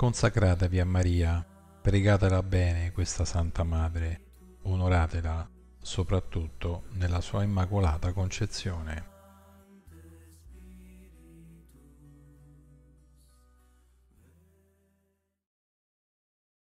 Consacratevi a Maria, pregatela bene questa Santa Madre, onoratela soprattutto nella sua Immacolata Concezione.